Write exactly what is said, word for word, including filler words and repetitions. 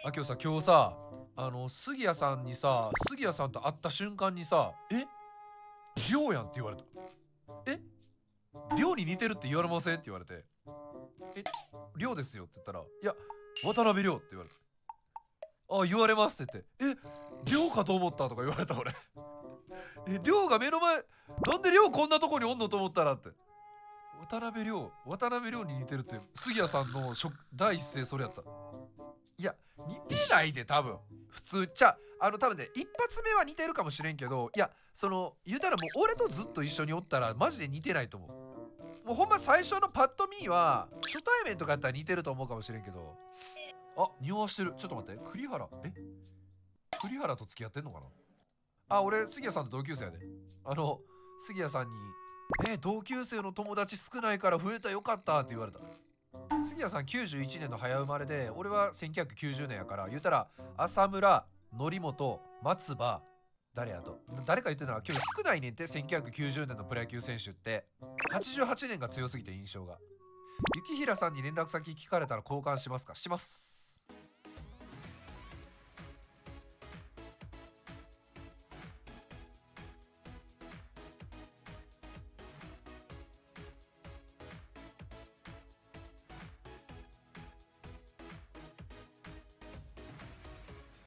あ、今日さ、今日さ、あの、杉谷さんにさ、杉谷さんと会った瞬間にさ、えりょうやんって言われた。えりょうに似てるって言われませんって言われて、えりょうですよって言ったら、いや、渡辺亮って言われた。あ、言われますって言って、えりょうかと思ったとか言われた俺。え、りょうが目の前、なんでりょうこんなとこにおんのと思ったらって。渡辺亮、渡辺亮に似てるって、杉谷さんのしょ第一声それやった。いや、似てないで、多分。普通。じゃあ、あの、多分ね、一発目は似てるかもしれんけど、いや、その、言うたらもう俺とずっと一緒におったら、マジで似てないと思う。もうほんま最初のパッと見は、初対面とかやったら似てると思うかもしれんけど、あ、匂わしてる。ちょっと待って。栗原、え栗原と付き合ってんのかな。あ、俺、杉谷さんと同級生やで。あの、杉谷さんに、え、同級生の友達少ないから増えたよかったって言われた。杉谷さんきゅうじゅういちねんの早生まれで、俺はせんきゅうひゃくきゅうじゅうねんやから、言うたら浅村、則本、松葉、誰やと誰か言ってたら今日少ないねんって。せんきゅうひゃくきゅうじゅうねんのプロ野球選手ってはちじゅうはちねんが強すぎて印象が。雪平さんに連絡先聞かれたら交換しますか？します。